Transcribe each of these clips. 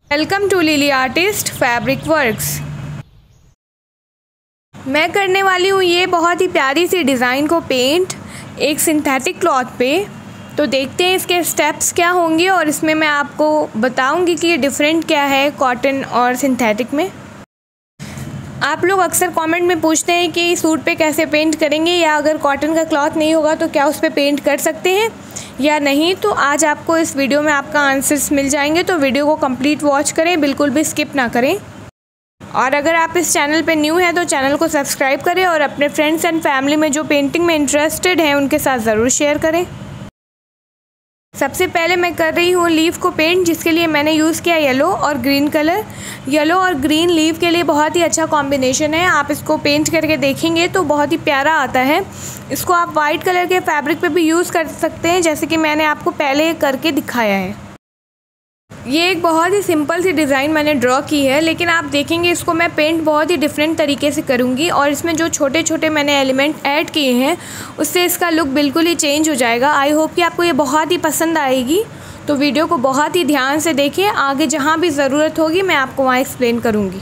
Welcome to Lily artist fabric works. मैं करने वाली हूँ ये बहुत ही प्यारी सी डिज़ाइन को पेंट एक सिंथेटिक क्लॉथ पे। तो देखते हैं इसके स्टेप्स क्या होंगे और इसमें मैं आपको बताऊंगी कि ये डिफरेंट क्या है कॉटन और सिंथेटिक में। आप लोग अक्सर कमेंट में पूछते हैं कि सूट पे कैसे पेंट करेंगे, या अगर कॉटन का क्लॉथ नहीं होगा तो क्या उस पर पेंट कर सकते हैं या नहीं। तो आज आपको इस वीडियो में आपका आंसर्स मिल जाएंगे, तो वीडियो को कंप्लीट वॉच करें, बिल्कुल भी स्किप ना करें। और अगर आप इस चैनल पे न्यू हैं तो चैनल को सब्सक्राइब करें और अपने फ्रेंड्स एंड फैमिली में जो पेंटिंग में इंटरेस्टेड हैं उनके साथ ज़रूर शेयर करें। सबसे पहले मैं कर रही हूँ लीफ को पेंट, जिसके लिए मैंने यूज़ किया येलो और ग्रीन कलर। येलो और ग्रीन लीफ के लिए बहुत ही अच्छा कॉम्बिनेशन है। आप इसको पेंट करके देखेंगे तो बहुत ही प्यारा आता है। इसको आप वाइट कलर के फैब्रिक पे भी यूज़ कर सकते हैं, जैसे कि मैंने आपको पहले करके दिखाया है। ये एक बहुत ही सिंपल सी डिज़ाइन मैंने ड्रॉ की है, लेकिन आप देखेंगे इसको मैं पेंट बहुत ही डिफरेंट तरीके से करूँगी और इसमें जो छोटे छोटे मैंने एलिमेंट ऐड किए हैं उससे इसका लुक बिल्कुल ही चेंज हो जाएगा। आई होप कि आपको ये बहुत ही पसंद आएगी। तो वीडियो को बहुत ही ध्यान से देखिए, आगे जहाँ भी ज़रूरत होगी मैं आपको वहाँ एक्सप्लेन करूँगी।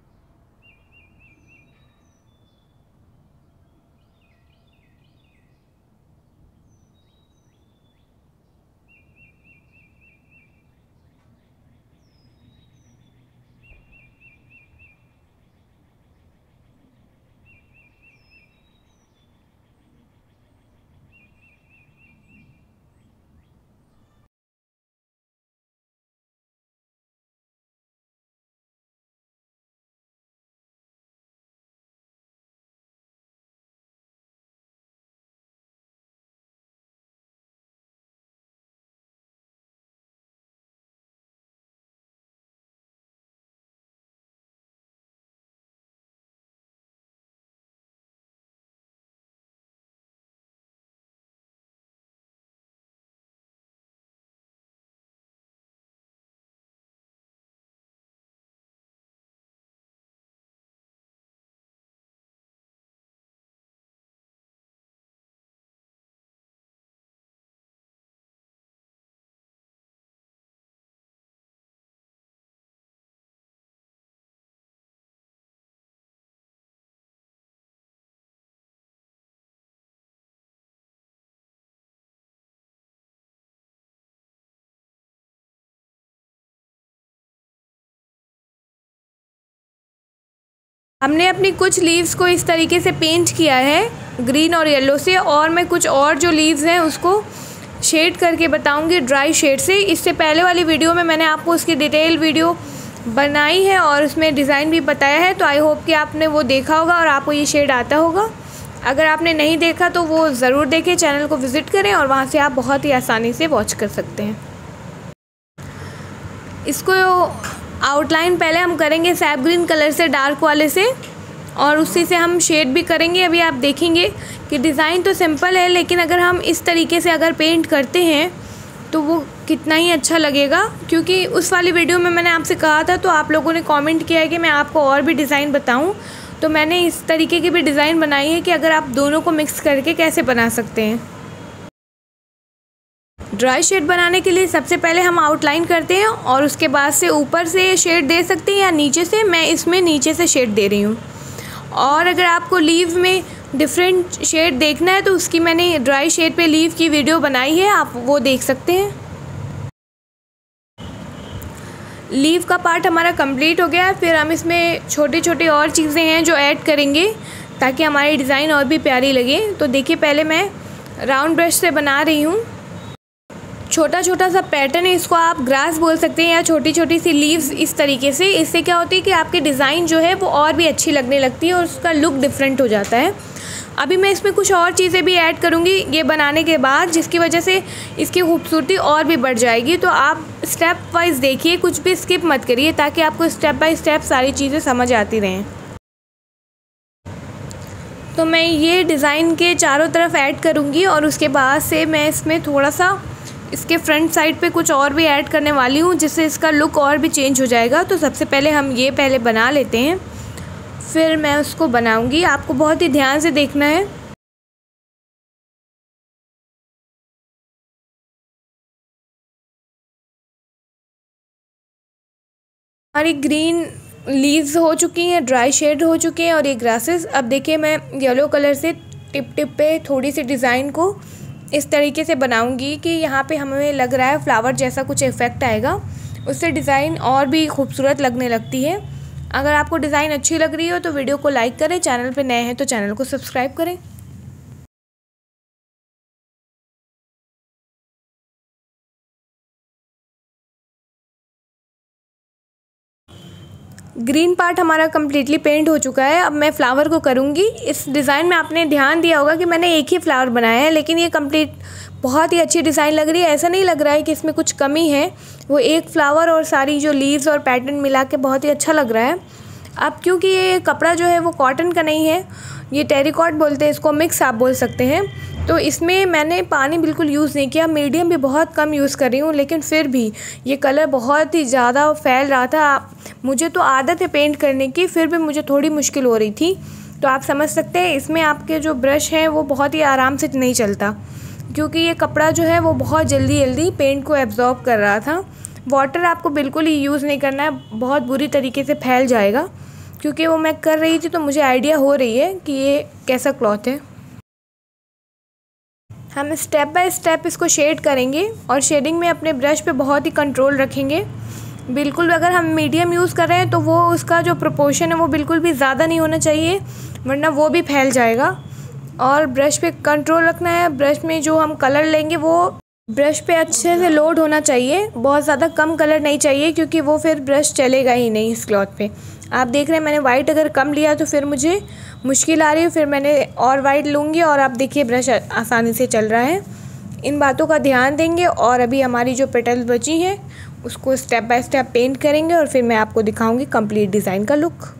हमने अपनी कुछ लीव्स को इस तरीके से पेंट किया है ग्रीन और येलो से, और मैं कुछ और जो लीव्स हैं उसको शेड करके बताऊंगी ड्राई शेड से। इससे पहले वाली वीडियो में मैंने आपको उसकी डिटेल वीडियो बनाई है और उसमें डिज़ाइन भी बताया है, तो आई होप कि आपने वो देखा होगा और आपको ये शेड आता होगा। अगर आपने नहीं देखा तो वो ज़रूर देखें, चैनल को विज़िट करें और वहाँ से आप बहुत ही आसानी से वॉच कर सकते हैं। इसको आउटलाइन पहले हम करेंगे सैप ग्रीन कलर से, डार्क वाले से, और उसी से हम शेड भी करेंगे। अभी आप देखेंगे कि डिज़ाइन तो सिंपल है, लेकिन अगर हम इस तरीके से अगर पेंट करते हैं तो वो कितना ही अच्छा लगेगा। क्योंकि उस वाली वीडियो में मैंने आपसे कहा था, तो आप लोगों ने कमेंट किया है कि मैं आपको और भी डिज़ाइन बताऊं, तो मैंने इस तरीके की भी डिज़ाइन बनाई है कि अगर आप दोनों को मिक्स करके कैसे बना सकते हैं। ड्राई शेड बनाने के लिए सबसे पहले हम आउटलाइन करते हैं और उसके बाद से ऊपर से शेड दे सकते हैं या नीचे से। मैं इसमें नीचे से शेड दे रही हूँ। और अगर आपको लीव में डिफरेंट शेड देखना है तो उसकी मैंने ड्राई शेड पे लीव की वीडियो बनाई है, आप वो देख सकते हैं। लीव का पार्ट हमारा कंप्लीट हो गया। फिर हम इसमें छोटी छोटी और चीज़ें हैं जो ऐड करेंगे ताकि हमारी डिज़ाइन और भी प्यारी लगे। तो देखिए, पहले मैं राउंड ब्रश से बना रही हूँ छोटा छोटा सा पैटर्न है। इसको आप ग्रास बोल सकते हैं या छोटी छोटी सी लीव्स इस तरीके से। इससे क्या होती है कि आपकी डिज़ाइन जो है वो और भी अच्छी लगने लगती है और उसका लुक डिफरेंट हो जाता है। अभी मैं इसमें कुछ और चीज़ें भी ऐड करूँगी ये बनाने के बाद, जिसकी वजह से इसकी खूबसूरती और भी बढ़ जाएगी। तो आप स्टेप वाइज देखिए, कुछ भी स्किप मत करिए, ताकि आपको स्टेप बाय स्टेप सारी चीज़ें समझ आती रहें। तो मैं ये डिज़ाइन के चारों तरफ ऐड करूँगी और उसके बाद से मैं इसमें थोड़ा सा इसके फ्रंट साइड पे कुछ और भी ऐड करने वाली हूँ, जिससे इसका लुक और भी चेंज हो जाएगा। तो सबसे पहले हम ये पहले बना लेते हैं, फिर मैं उसको बनाऊँगी। आपको बहुत ही ध्यान से देखना है। हमारी ग्रीन लीव्स हो चुकी हैं, ड्राई शेड हो चुके हैं और ये ग्रासेस। अब देखिए मैं येलो कलर से टिप टिप पे थोड़ी सी डिज़ाइन को इस तरीके से बनाऊंगी कि यहाँ पे हमें लग रहा है फ्लावर जैसा कुछ इफ़ेक्ट आएगा, उससे डिज़ाइन और भी खूबसूरत लगने लगती है। अगर आपको डिज़ाइन अच्छी लग रही हो तो वीडियो को लाइक करें, चैनल पे नए हैं तो चैनल को सब्सक्राइब करें। ग्रीन पार्ट हमारा कम्प्लीटली पेंट हो चुका है। अब मैं फ़्लावर को करूँगी। इस डिज़ाइन में आपने ध्यान दिया होगा कि मैंने एक ही फ्लावर बनाया है, लेकिन ये कंप्लीट बहुत ही अच्छी डिज़ाइन लग रही है। ऐसा नहीं लग रहा है कि इसमें कुछ कमी है, वो एक फ्लावर और सारी जो लीव्स और पैटर्न मिला के बहुत ही अच्छा लग रहा है। अब क्योंकि ये कपड़ा जो है वो कॉटन का नहीं है, ये टेरिकॉट बोलते हैं इसको, मिक्स आप बोल सकते हैं, तो इसमें मैंने पानी बिल्कुल यूज़ नहीं किया, मीडियम भी बहुत कम यूज़ कर रही हूँ, लेकिन फिर भी ये कलर बहुत ही ज़्यादा फैल रहा था। मुझे तो आदत है पेंट करने की, फिर भी मुझे थोड़ी मुश्किल हो रही थी। तो आप समझ सकते हैं इसमें आपके जो ब्रश हैं वो बहुत ही आराम से नहीं चलता, क्योंकि ये कपड़ा जो है वो बहुत जल्दी पेंट को एब्जॉर्ब कर रहा था। वाटर आपको बिल्कुल ही यूज़ नहीं करना है, बहुत बुरी तरीके से फैल जाएगा। क्योंकि वो मैं कर रही थी तो मुझे आइडिया हो रही है कि ये कैसा क्लॉथ है। हम स्टेप बाय स्टेप इसको शेड करेंगे और शेडिंग में अपने ब्रश पे बहुत ही कंट्रोल रखेंगे। बिल्कुल अगर हम मीडियम यूज़ कर रहे हैं तो वो उसका जो प्रोपोर्शन है वो बिल्कुल भी ज़्यादा नहीं होना चाहिए, वरना वो भी फैल जाएगा। और ब्रश पे कंट्रोल रखना है। ब्रश में जो हम कलर लेंगे वो ब्रश पे अच्छे से लोड होना चाहिए, बहुत ज़्यादा कम कलर नहीं चाहिए, क्योंकि वो फिर ब्रश चलेगा ही नहीं इस क्लॉथ पे। आप देख रहे हैं मैंने वाइट अगर कम लिया तो फिर मुझे मुश्किल आ रही है, फिर मैंने और वाइट लूँगी और आप देखिए ब्रश आसानी से चल रहा है। इन बातों का ध्यान देंगे और अभी हमारी जो पेटल्स बची हैं उसको स्टेप बाय स्टेप पेंट करेंगे और फिर मैं आपको दिखाऊंगी कंप्लीट डिज़ाइन का लुक।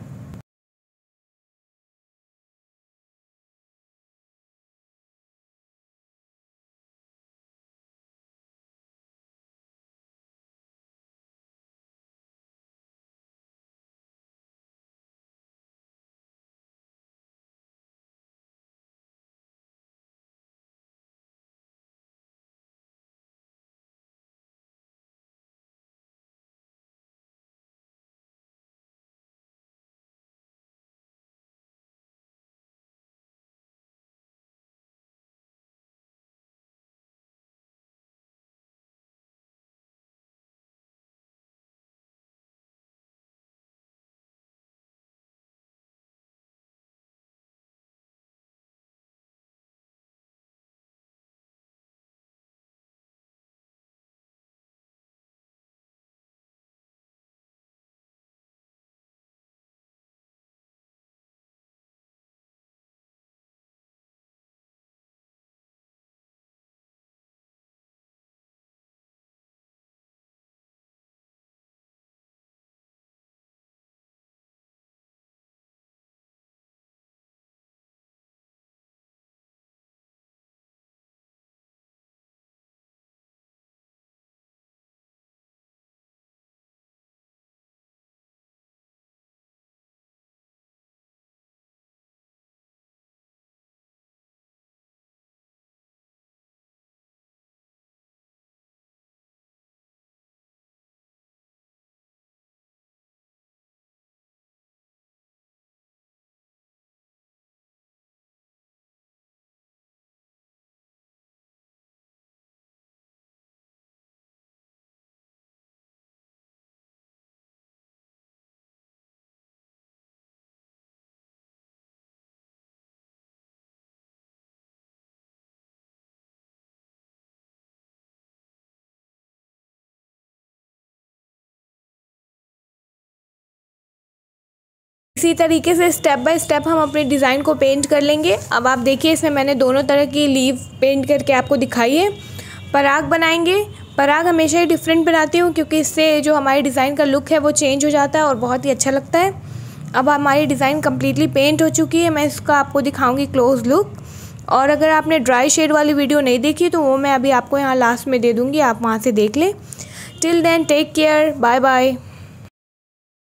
इसी तरीके से स्टेप बाय स्टेप हम अपने डिज़ाइन को पेंट कर लेंगे। अब आप देखिए इसमें मैंने दोनों तरह की लीव पेंट करके आपको दिखाई है। पराग बनाएंगे। पराग हमेशा ही डिफरेंट बनाती हूँ, क्योंकि इससे जो हमारी डिज़ाइन का लुक है वो चेंज हो जाता है और बहुत ही अच्छा लगता है। अब हमारी डिज़ाइन कम्प्लीटली पेंट हो चुकी है। मैं इसका आपको दिखाऊँगी क्लोज लुक। और अगर आपने ड्राई शेड वाली वीडियो नहीं देखी तो वो मैं अभी आपको यहाँ लास्ट में दे दूँगी, आप वहाँ से देख लें। Till then take care, bye bye.